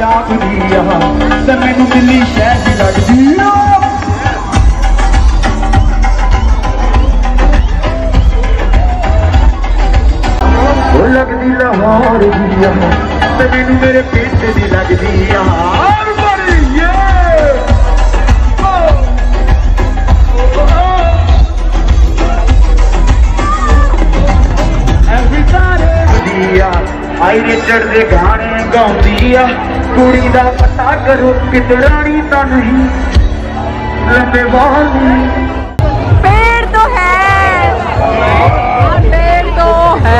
पंजाब दी ते मैनू दिल्ली शहर दी लगदी लगदी लाहौर दी ते मैनू मेरे पिंड दी लगदी आई रिचर्ड दे गाने गाउंदी आ कुड़ी दा पता करो कितरानी ता नहीं लंबे बाल पेड़ तो है, पेड़ तो है।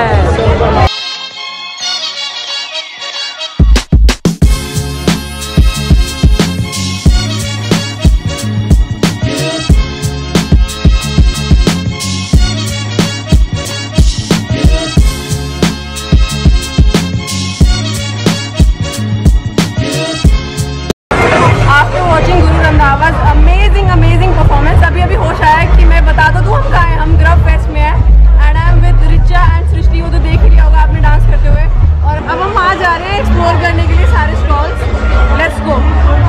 Amazing performance. अभी होश आया कि मैं बता दूं हम कहाँ हैं। हम ग्रफ फेस्ट में है and I am with Richa and Srishti. वो तो देख ही लिया होगा आपने डांस करते हुए। और अब हम वहाँ जा रहे हैं एक्सप्लोर करने के लिए सारे स्टॉल्स। Let's go.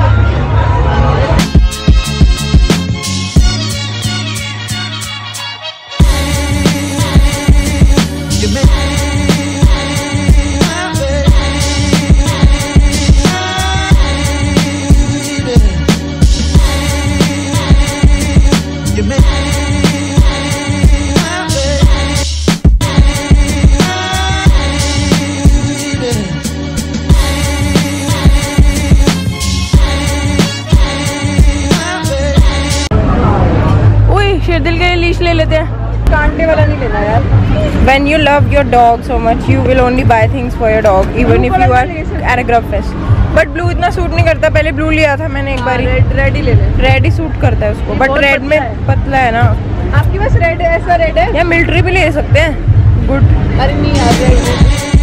दिल के लिए लीश ले लेते हैं। कांटे वाला नहीं लेना यार। When you love your dog so much, you will only buy things for your dog, even if you are at a grub fest. But blue इतना सूट नहीं करता। पहले ब्लू लिया था मैंने एक बार। रेड ही ले ले। रेड ही सूट करता है उसको। बट रेड में पतला है ना। आपके पास रेड है? ऐसा रेड है या मिलिट्री भी ले सकते हैं। गुड। अरे नहीं आ जाएगी।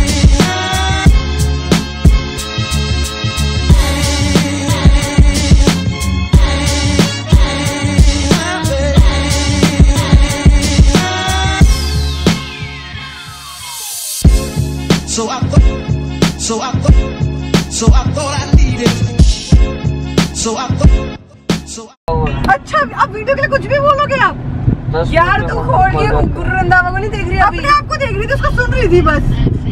अच्छा अब वीडियो के लिए कुछ भी बोलोगे आप? यार तू खोल के गुरु रंधावा को नहीं देख रही? अपने आप को देख रही थी, उसको सुन रही थी बस।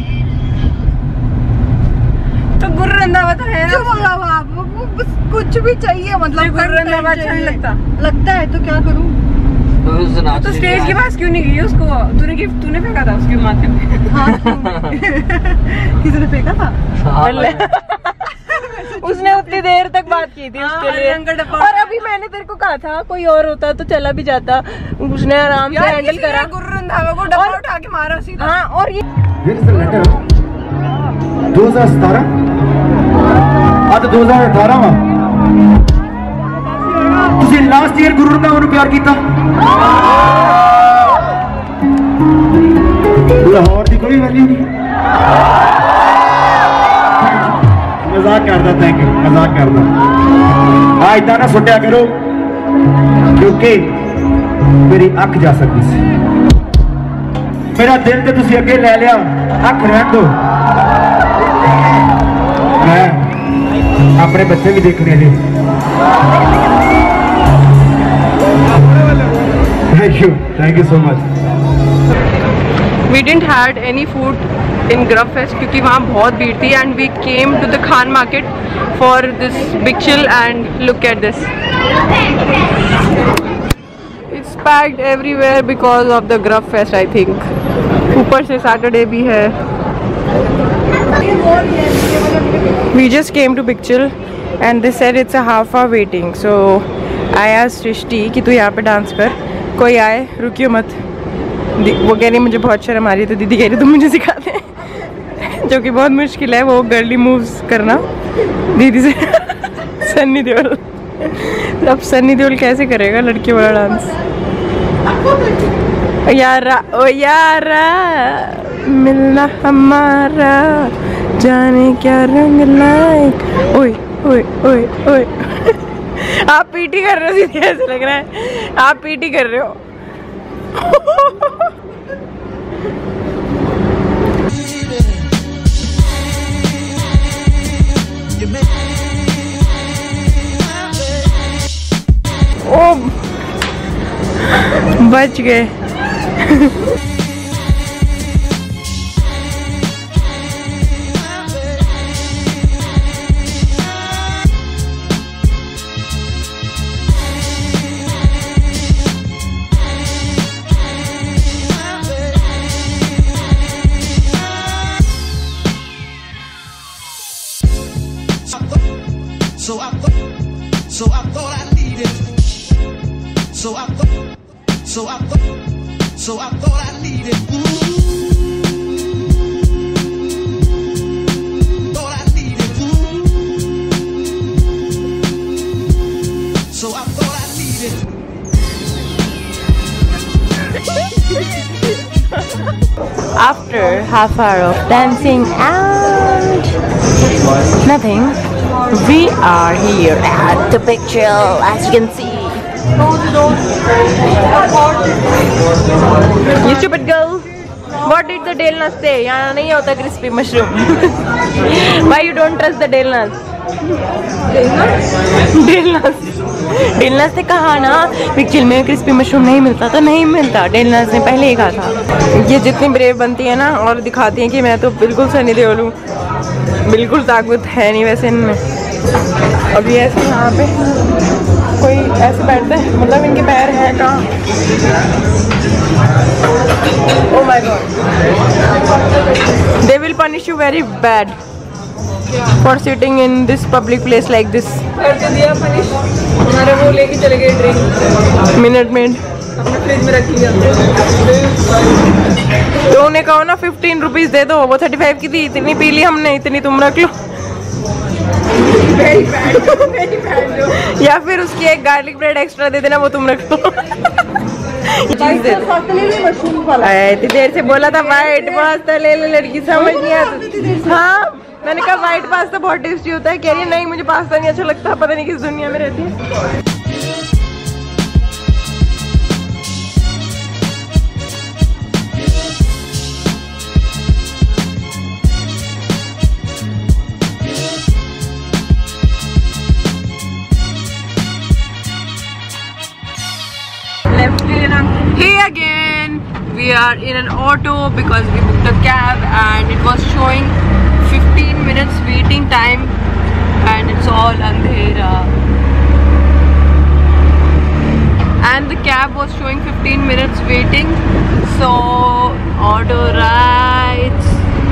तो गुरु रंधावा तो है ना। बोला आप बस कुछ भी चाहिए मतलब। गुरु रंधावा अच्छा नहीं लगता है तो क्या करूँ? तो स्टेज के पास क्यों नहीं गई? उसको तूने फेंका था उसके माथे पे। हाँ, किसी ने फेंका था? उसने उतनी देर तक बात की थी उसके लिए। और अभी मैंने तेरे को कहा था कोई और होता तो चला भी जाता। उसने आराम से हैंडल करा। गुरु रंधावा को डब्बा उठा के मारा सीधा। हाँ और ये 2017 अब 2018 तुझे लास्ट ईयर गुरु रंधावा ने प्यार किया। लाहौर की कोई वैल्यू नहीं। मजाक करता। Thank you. मजाक करता। हाँ इतना ना सुटिया करो क्योंकि मेरी अख जा सकती सी। मेरा दिल तो तुसी अगे ले लिया, अख रहन दो। मैं अपने बच्चे भी देखने जी। Thank you so much. We didn't had any food in Grub Fest क्योंकि वहाँ बहुत भीड़ थी and we came to the Khan Market for this big chill and look at this. It's packed everywhere because of the Grub Fest I think. ऊपर से Saturday भी है। We just came to big chill and they said it's a half hour waiting. So I asked सृष्टि कि तू यहाँ पे dance कर, कोई आए रुकियो मत। वो कह रही मुझे बहुत शर्म आ रही है तो दीदी कह रही तुम मुझे सिखा दे। जो कि बहुत मुश्किल है वो गर्ली मूव्स करना दीदी से। सन्नी देओल। अब सन्नी देओल कैसे करेगा लड़की वाला डांस? यारा ओ यारा मिलना हमारा जाने क्या रंग लाए। ओए ओए ओए ओए। आप पीटी कर रहे हो सीधे, ऐसे लग रहा है आप पीटी कर रहे हो। You make बच गए। So I thought I needed. So I thought I needed. Thought I needed. So I thought I needed. After half hour of dancing and nothing, we are here at the picture, as you can see. You stupid girl! What did the Delnas say? यहाँ नहीं होता crispy mushroom. Why you don't trust the Delnas? Delnas ने कहा ना picture में crispy mushroom नहीं मिलता तो नहीं मिलता। डेलनास ने पहले ही कहा था। ये जितनी ब्रेव बनती है ना और दिखाती हैं कि मैं तो बिल्कुल सनी देओल हूँ, बिल्कुल ताकत है नहीं वैसे इनमें। अभी ऐसे यहाँ पे कोई ऐसे बैठते हैं, मतलब इनके पैर हैं कहाँ? Oh my God! They will punish you very bad for sitting in this public place like this. करके दिया punish। हमारे वो लेके चले गए ड्रिंक। मिनट में अपने फ्रिज में रख लिया। तो उन्हें कहो ना 15 रुपीज दे दो, वो 35 की थी, इतनी पी ली हमने, इतनी तुम रख लो। Very bad, very bad। या फिर उसकी एक गार्लिक ब्रेड एक्स्ट्रा दे देना, वो तुम रख लो। इतनी देर से बोला था व्हाइट पास्ता ले ले, लड़की समझ नहीं आता। हाँ मैंने कहा व्हाइट पास्ता बहुत टेस्टी होता है, कह रही है नहीं मुझे पास्ता नहीं अच्छा लगता, पता नहीं किस दुनिया में रहती है। Hey again, we are in an auto because we booked a cab and it was showing 15 minutes waiting time and it's all andhera. And the cab was showing 15 minutes waiting, so auto rides.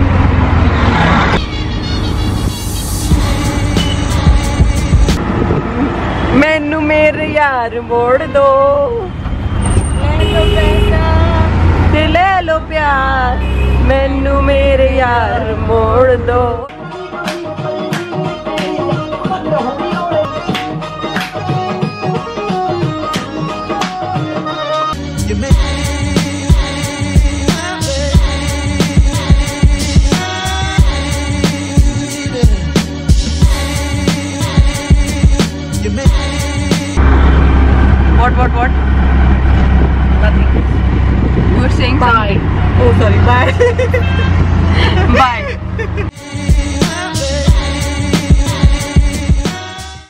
मैनू मेरे यार मोड़ दो, ले लो प्यार, मैनू मेरे यार मोड़ दो। What? Nothing. You were saying bye. Something. Oh sorry, bye. Bye.